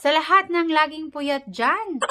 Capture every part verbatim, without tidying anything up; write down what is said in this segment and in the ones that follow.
Sa lahat ng laging puyat dyan.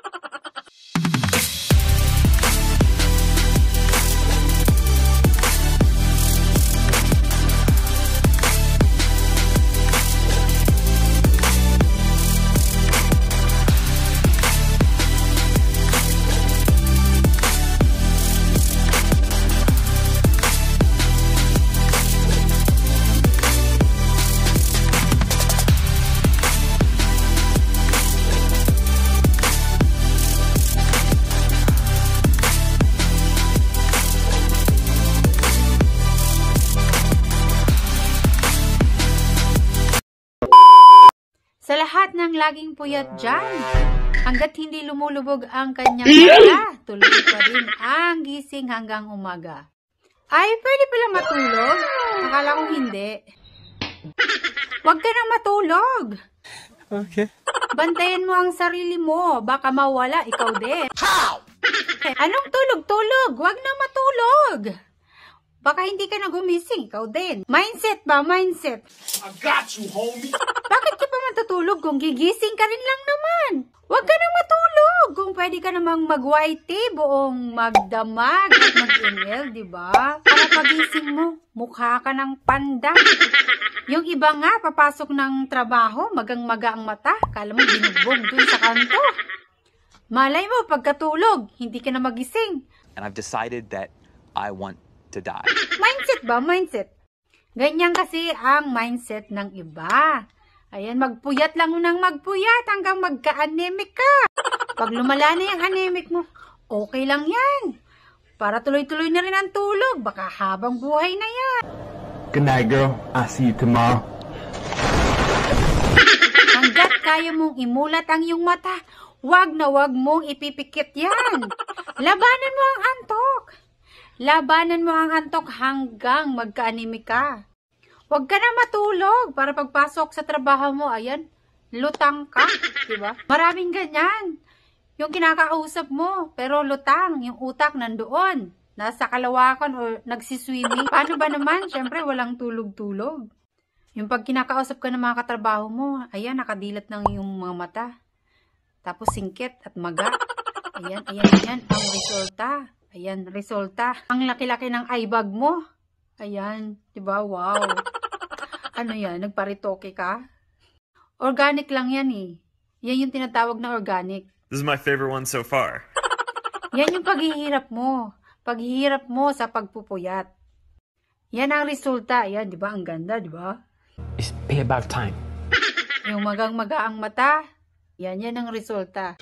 Sa lahat ng laging puyat dyan, hanggat hindi lumulubog ang kanyang mata, tuloy pa rin ang gising hanggang umaga. Ay, pwede pala matulog? Akala ko hindi. Huwag ka nang matulog. Okay. Bantayan mo ang sarili mo, baka mawala ikaw din. How? Anong tulog-tulog? Huwag na matulog. Baka hindi ka na gumising, ikaw din. Mindset ba? Mindset. I got you, homie. Bakit ka pa matutulog kung gigising ka rin lang naman? Huwag ka nang matulog kung pwede ka namang mag-white tea, buong magdamag at mag-M L, di ba? Para pagising mo, mukha ka ng panda. Yung iba nga, papasok ng trabaho, magang-maga ang mata. Kala mo binugbog dun sa kanto. Malay mo, pagkatulog, hindi ka na magising. And I've decided that I want to die. Mindset ba? Mindset. Ganyan kasi ang mindset ng iba. Ayan, magpuyat lang nang magpuyat hanggang magka-anemic ka. Pag lumala na yung anemic mo, okay lang yan. Para tuloy-tuloy na rin ang tulog. Baka habang buhay na yan. Good night, girl. I'll see you tomorrow. Hanggat kaya mong imulat ang iyong mata, wag na wag mong ipipikit yan. Labanan mo ang antok. Labanan mo ang antok hanggang magka-anemic ka. Huwag ka na matulog para pagpasok sa trabaho mo, ayan, lutang ka, diba? Maraming ganyan. Yung kinakausap mo, pero lutang, yung utak nandoon. Nasa kalawakan o nagsiswimming. Paano ba naman? Siyempre, walang tulog-tulog. Yung pag kinakausap ka ng mga katrabaho mo, ayan, nakadilat ng yung mga mata. Tapos singkit at maga. Ayan, ayan, ayan, ang resulta. Ayan, resulta. Ang laki-laki ng eye bag mo. Ayan, diba? Wow. Ano yan? Nagparitoke ka? Organic lang yan eh. Yan yung tinatawag na organic. This is my favorite one so far. Yan yung paghihirap mo. Paghihirap mo sa pagpupuyat. Yan ang resulta. Ayan, diba? Ang ganda, diba? It's payback time. Yung magang-maga ang mata. Yan, yan ang resulta.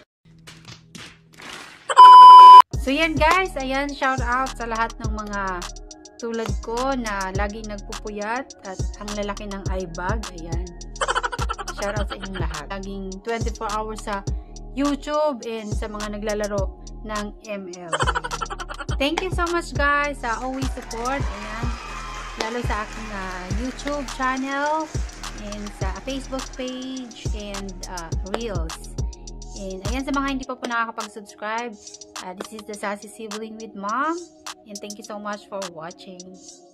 So yan guys, ayan, shout out sa lahat ng mga tulad ko na laging nagpupuyat at ang lalaki ng eye bag, ayan. Shout out sa inyong lahat. Laging twenty-four hours sa YouTube and sa mga naglalaro ng M L. Thank you so much guys sa always support, ayan. Lalo sa aking uh, YouTube channel and sa Facebook page and uh, Reels. And ayan, sa mga hindi pa po nakakapag-subscribe, uh, this is the Sassy Sibling with Mom. And thank you so much for watching.